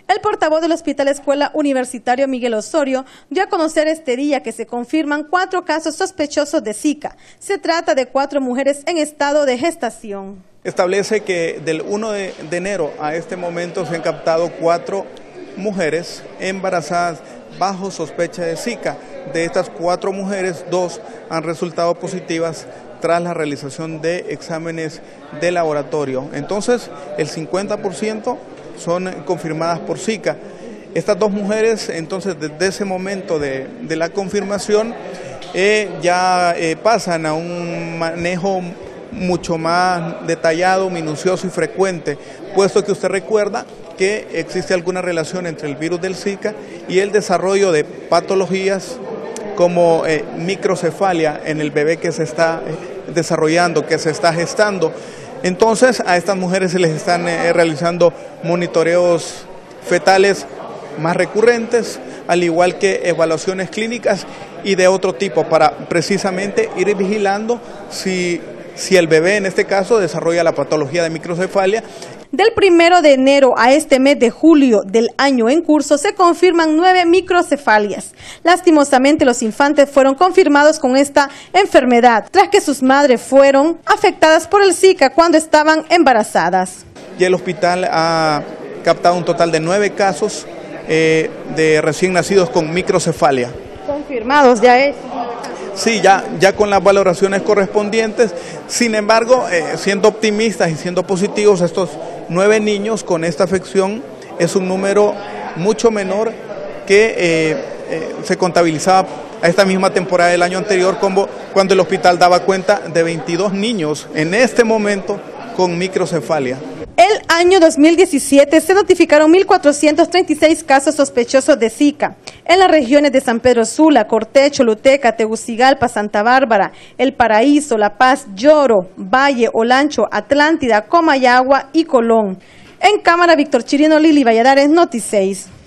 El portavoz del Hospital Escuela Universitario Miguel Osorio dio a conocer este día que se confirman 4 casos sospechosos de Zika. Se trata de 4 mujeres en estado de gestación. Establece que del 1 de enero a este momento se han captado 4 mujeres embarazadas bajo sospecha de Zika. De estas 4 mujeres, 2 han resultado positivas tras la realización de exámenes de laboratorio. Entonces, el 50% son confirmadas por Zika. Estas 2 mujeres, entonces, desde ese momento de la confirmación, ya pasan a un manejo mucho más detallado, minucioso y frecuente, puesto que usted recuerda que existe alguna relación entre el virus del Zika y el desarrollo de patologías como microcefalia en el bebé que se está desarrollando, que se está gestando. Entonces a estas mujeres se les están realizando monitoreos fetales más recurrentes, al igual que evaluaciones clínicas y de otro tipo, para precisamente ir vigilando si el bebé en este caso desarrolla la patología de microcefalia. Del 1 de enero a este mes de julio del año en curso se confirman 9 microcefalias. Lastimosamente los infantes fueron confirmados con esta enfermedad tras que sus madres fueron afectadas por el Zika cuando estaban embarazadas. Y el hospital ha captado un total de 9 casos de recién nacidos con microcefalia. ¿Confirmados ya es? Sí, ya con las valoraciones correspondientes. Sin embargo, siendo optimistas y siendo positivos, estos 9 niños con esta afección es un número mucho menor que se contabilizaba a esta misma temporada del año anterior, cuando el hospital daba cuenta de 22 niños en este momento con microcefalia. El año 2017 se notificaron 1.436 casos sospechosos de Zika en las regiones de San Pedro Sula, Cortés, Choluteca, Tegucigalpa, Santa Bárbara, El Paraíso, La Paz, Lloro, Valle, Olancho, Atlántida, Comayagua y Colón. En cámara, Víctor Chirino, Lili Valladares, Noti 6.